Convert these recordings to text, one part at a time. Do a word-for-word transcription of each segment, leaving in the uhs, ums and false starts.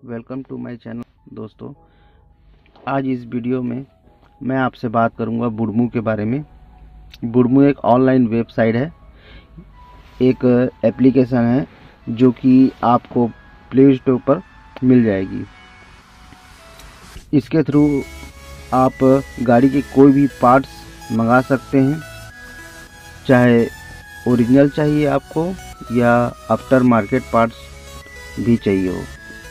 Welcome to my channel. दोस्तों, आज इस वीडियो में मैं आपसे बात करूंगा बुडमू के बारे में। बुडमू एक ऑनलाइन वेबसाइट है, एक एप्लीकेशन है जो कि आपको प्ले स्टोर पर मिल जाएगी। इसके थ्रू आप गाड़ी के कोई भी पार्ट्स मंगा सकते हैं, चाहे ओरिजिनल चाहिए आपको या आफ्टर मार्केट पार्ट्स भी चाहिए हो।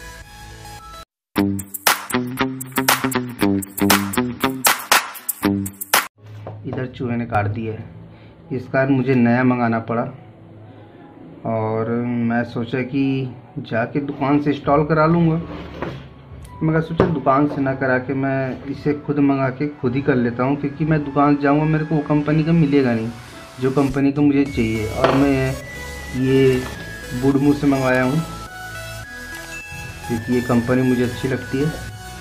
इधर चूहे ने काट दिया है, इस कारण मुझे नया मंगाना पड़ा और मैं सोचा कि जाके दुकान से इंस्टॉल करा लूँगा, मगर सोचा दुकान से ना करा के मैं इसे खुद मंगा के खुद ही कर लेता हूँ, क्योंकि मैं दुकान जाऊँगा मेरे को वो कंपनी का मिलेगा नहीं जो कंपनी का मुझे चाहिए। और मैं ये बुडमू से मंगवाया हूँ क्योंकि ये कंपनी मुझे अच्छी लगती है।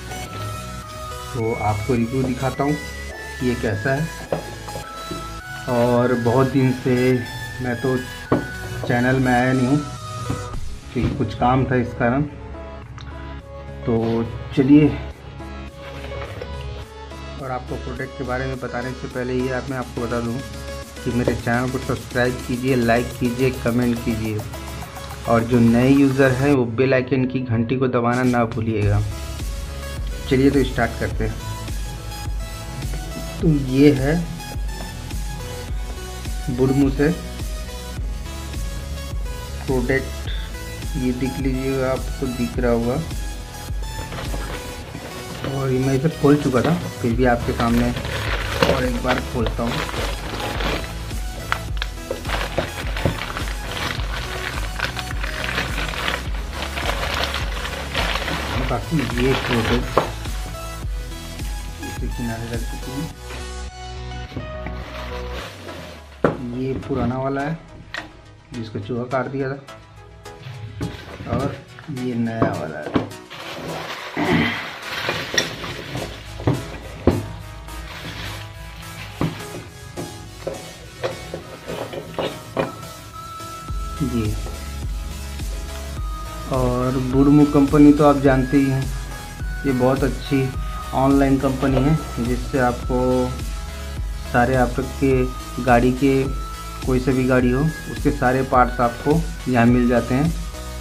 तो आपको रिव्यू दिखाता हूँ कि ये कैसा है। और बहुत दिन से मैं तो चैनल में आया नहीं हूँ क्योंकि कुछ काम था इस कारण। तो चलिए, और आपको प्रोडक्ट के बारे में बताने से पहले ये आप मैं आपको बता दूँ कि मेरे चैनल को सब्सक्राइब कीजिए, लाइक कीजिए, कमेंट कीजिए, और जो नए यूज़र हैं वो बेल आइकन की घंटी को दबाना ना भूलिएगा। चलिए तो स्टार्ट करते हैं। तो ये है बुडमू से प्रोडक्ट, ये दिख लीजिएगा, आपको दिख रहा होगा। और ये मैं इसे खोल चुका था, फिर भी आपके सामने और एक बार खोलता हूँ। बाकी ये प्रोडक्ट इसे किनारे रख चुके हैं। ये पुराना वाला है जिसको चूहा काट दिया था, और ये नया वाला है। ये और बुडमू कंपनी तो आप जानते ही हैं, ये बहुत अच्छी ऑनलाइन कंपनी है जिससे आपको सारे आपके गाड़ी के कोई से भी गाड़ी हो उसके सारे पार्ट्स आपको यहाँ मिल जाते हैं।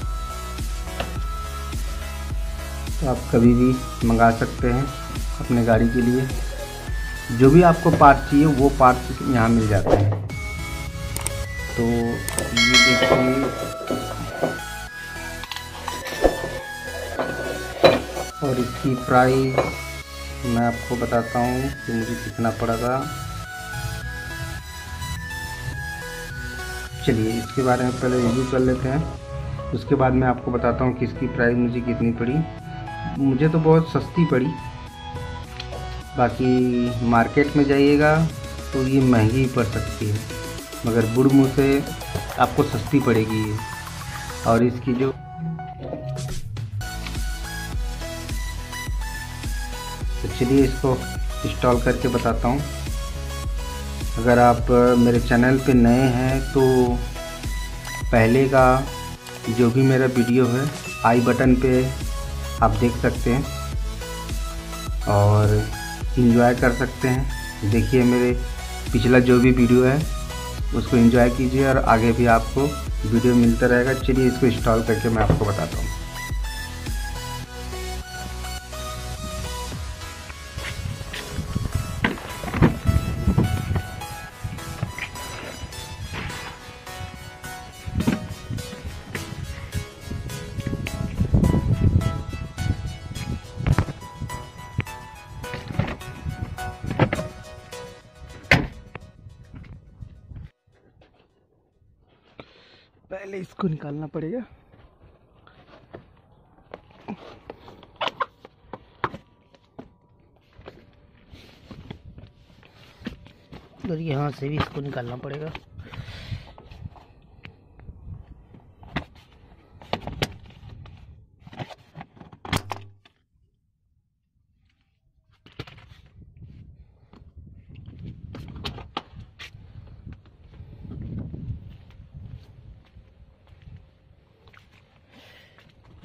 तो आप कभी भी मंगा सकते हैं अपने गाड़ी के लिए, जो भी आपको पार्ट चाहिए वो पार्ट्स यहाँ मिल जाते हैं। तो ये देखिए, और इसकी प्राइस मैं आपको बताता हूँ कि मुझे कितना पड़ा था। चलिए इसके बारे में पहले रिव्यू कर लेते हैं, उसके बाद मैं आपको बताता हूँ कि इसकी प्राइस मुझे कितनी पड़ी। मुझे तो बहुत सस्ती पड़ी, बाकी मार्केट में जाइएगा तो ये महंगी पड़ सकती है, मगर बुडमू से आपको सस्ती पड़ेगी ये। और इसकी जो तो चलिए इसको इंस्टॉल करके बताता हूँ। अगर आप मेरे चैनल पे नए हैं तो पहले का जो भी मेरा वीडियो है आई बटन पे आप देख सकते हैं और एंजॉय कर सकते हैं। देखिए मेरे पिछला जो भी वीडियो है उसको एंजॉय कीजिए और आगे भी आपको वीडियो मिलता रहेगा। चलिए इसको इंस्टॉल करके मैं आपको बताता हूँ। पहले इसको निकालना पड़ेगा। और यहाँ से भी इसको निकालना पड़ेगा।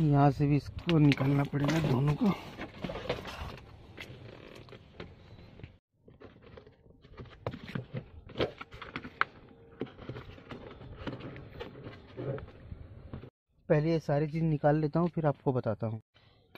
यहाँ से भी इसको निकालना पड़ेगा दोनों को। पहले ये सारी चीज़ निकाल लेता हूँ, फिर आपको बताता हूँ।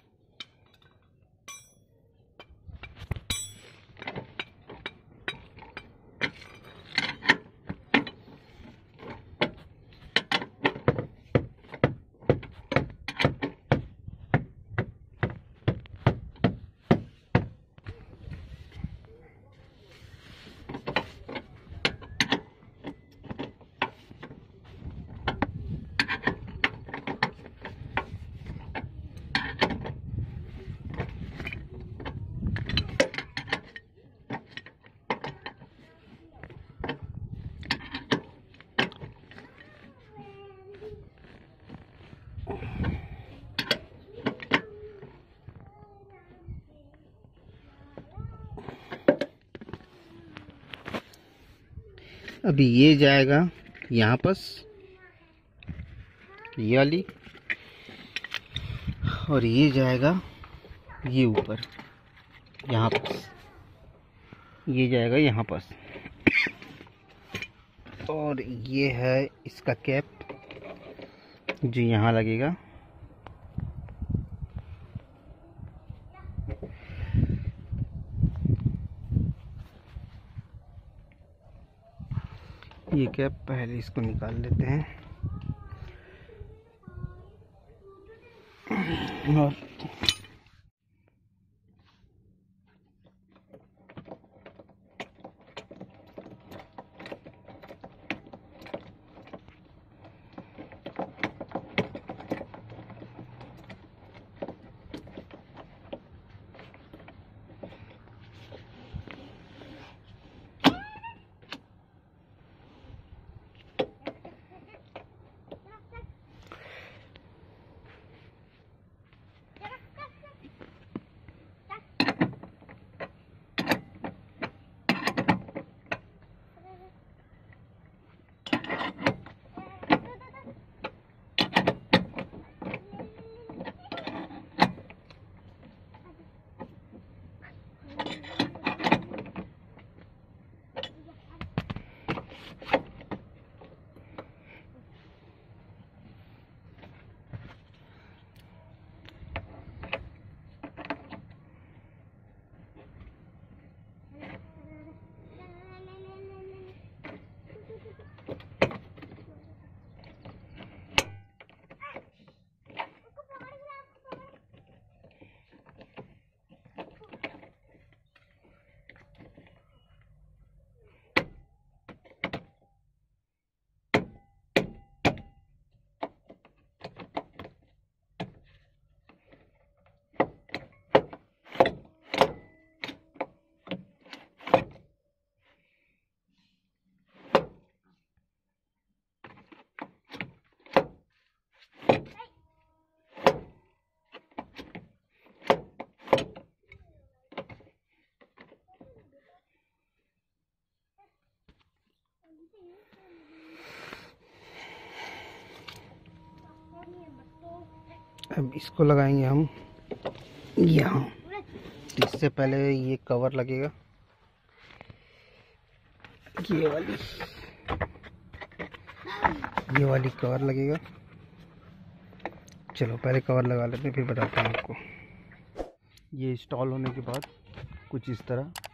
अभी ये जाएगा यहाँ पास, ये वाली, और ये जाएगा ये ऊपर यहाँ पास, ये जाएगा यहाँ पास। और ये है इसका कैप जो यहाँ लगेगा। ये कैप पहले इसको निकाल लेते हैं। और अब इसको लगाएंगे हम यहाँ। इससे पहले ये कवर लगेगा, ये वाली ये वाली कवर लगेगा। चलो पहले कवर लगा लेते हैं, फिर बताता हूँ आपको। ये इंस्टॉल होने के बाद कुछ इस तरह